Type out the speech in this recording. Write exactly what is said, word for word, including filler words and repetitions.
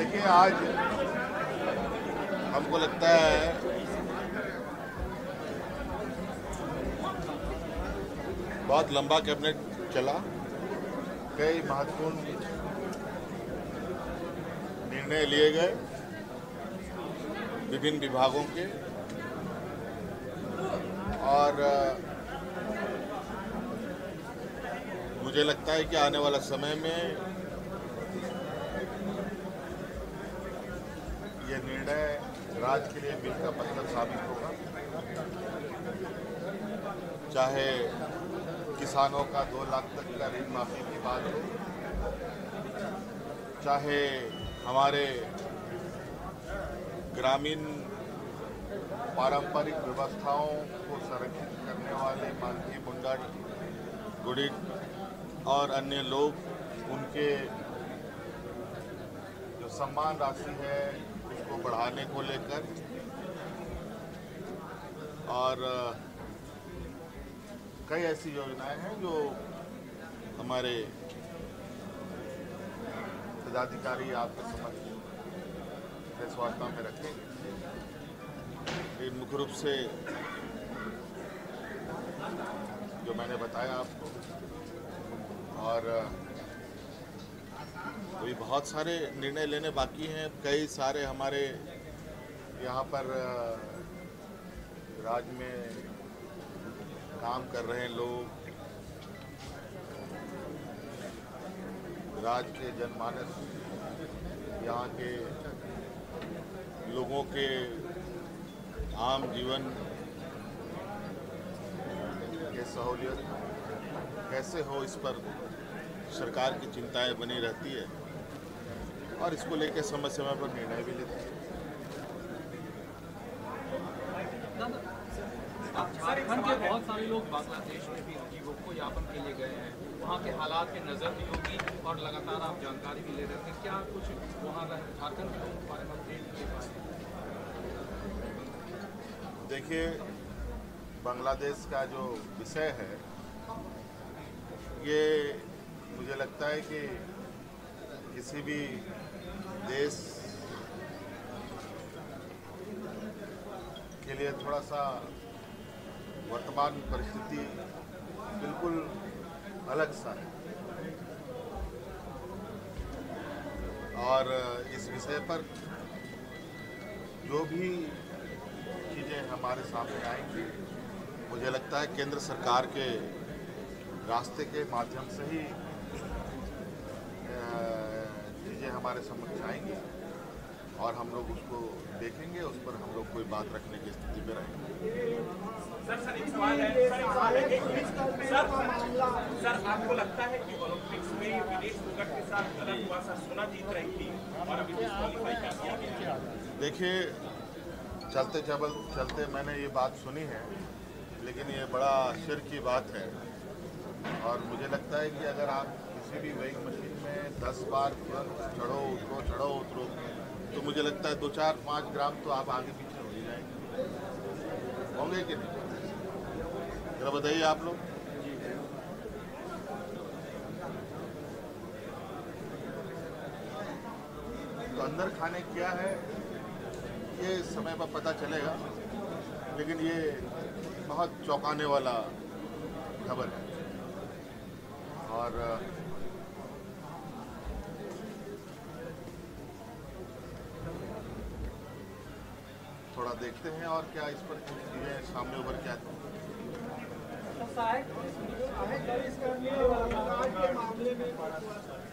देखिए, आज हमको लगता है बहुत लंबा कैबिनेट चला, कई महत्वपूर्ण निर्णय लिए गए विभिन्न विभागों के, और मुझे लगता है कि आने वाला समय में ये निर्णय राज्य के लिए बिल का पत्थर साबित होगा। चाहे किसानों का दो लाख तक का ऋण माफी की बात हो, चाहे हमारे ग्रामीण पारंपरिक व्यवस्थाओं को संरक्षित करने वाले मालकी मुंडा गुडित और अन्य लोग, उनके जो सम्मान राशि है उसको बढ़ाने को लेकर, और कई ऐसी योजनाएं हैं जो हमारे पदाधिकारी आपके समक्ष प्रेस वार्ता में रखेंगे। मुख्य रूप से जो मैंने बताया आपको, और अभी बहुत सारे निर्णय लेने बाकी हैं। कई सारे हमारे यहाँ पर राज्य में काम कर रहे हैं लोग, राज्य के जनमानस, यहाँ के लोगों के आम जीवन के सहूलियत कैसे हो, इस पर सरकार की चिंताएं बनी रहती है, और इसको लेकर समय समय पर निर्णय भी लेते हैं। झारखंड के बहुत सारे लोग बांग्लादेश में भी जीवों यापन के लिए गए हैं, वहाँ के हालात की नज़र भी होगी और लगातार आप जानकारी भी ले रहे थे। क्या कुछ वहाँ झारखंड के लोगों के बारे में अपडेट दे पाए? देखिए, बांग्लादेश का जो विषय है, ये मुझे लगता है कि किसी भी देश के लिए थोड़ा सा वर्तमान परिस्थिति बिल्कुल अलग सा है, और इस विषय पर जो भी चीज़ें हमारे सामने आएंगी, मुझे लगता है केंद्र सरकार के रास्ते के माध्यम से ही चीज़ें हमारे समक्ष आएंगी, और हम लोग उसको देखेंगे, उस पर हम लोग कोई बात रखने की स्थिति में रहेंगे। सर सर एक सवाल है सर एक सवाल है सर सर आपको लगता है कि ओलंपिक्स में विदेश टिकट के साथ गलत हुआ? सर सोना जीत रही थी और अभी डिस्क्वालीफाई कर दिया गया। देखिए, चलते चबल चलते मैंने ये बात सुनी है, लेकिन ये बड़ा आश्चर्य की बात है, और मुझे लगता है कि अगर आप किसी भी वेइंग मशीन में दस बार तुरंत चढ़ो उतरो चढ़ो उतरो, तो मुझे लगता है दो चार पाँच ग्राम तो आप आगे पीछे हो ही जाएंगे, होंगे कि नहीं? जरा बताइए आप लोग। तो अंदर खाने क्या है ये समय पर पता चलेगा, लेकिन ये बहुत चौंकाने वाला खबर है, और थोड़ा देखते हैं और क्या इस पर कुछ चीज़ें सामने उभर के आती हैं।